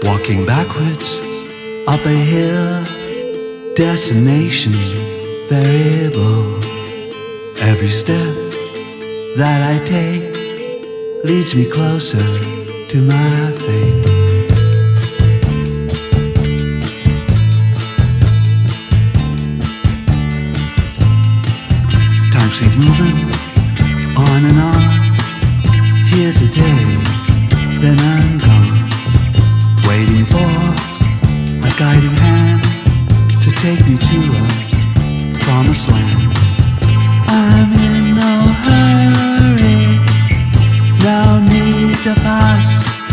Walking backwards up a hill, destination variable. Every step that I take leads me closer to my fate. Times keep moving on and on. Here today, then I'm gone. Waiting for a guiding hand to take me to a promised land. I'm in no hurry, no need to fuss.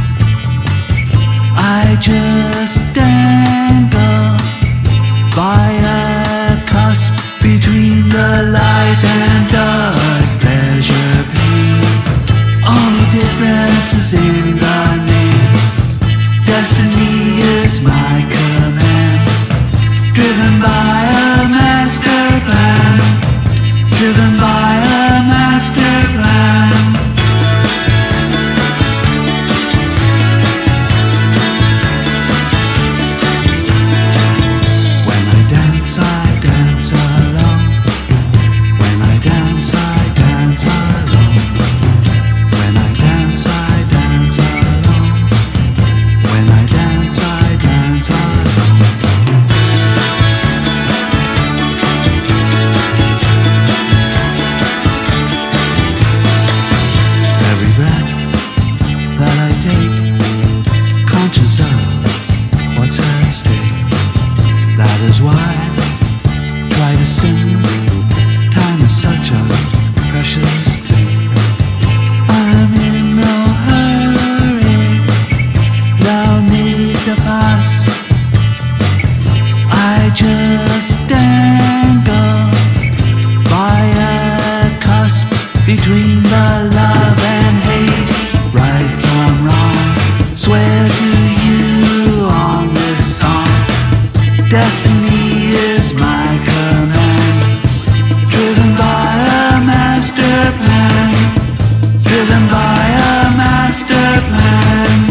I just dangle by a cusp between the light and dark, pleasure, pain, all the differences in the name. Destiny is my command, driven by a master plan, driven by a master plan. When I dance alone. When I dance alone. When I dance alone. When I dance alone. Every breath that I take, conscious of what's at stake. That is why I try to sing. Time is such a precious thing. I'm in no hurry, no need to fuss. I just dangle by a cusp between the love and hate, right from wrong. Swear to you on this song, destiny is my command, driven by a master plan, driven by a master plan.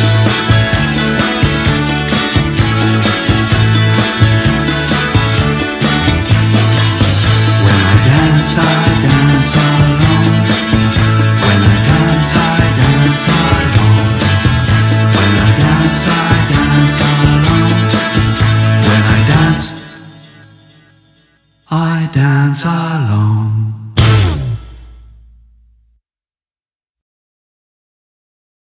When I dance alone. When I dance alone. When I dance alone. When I dance alone.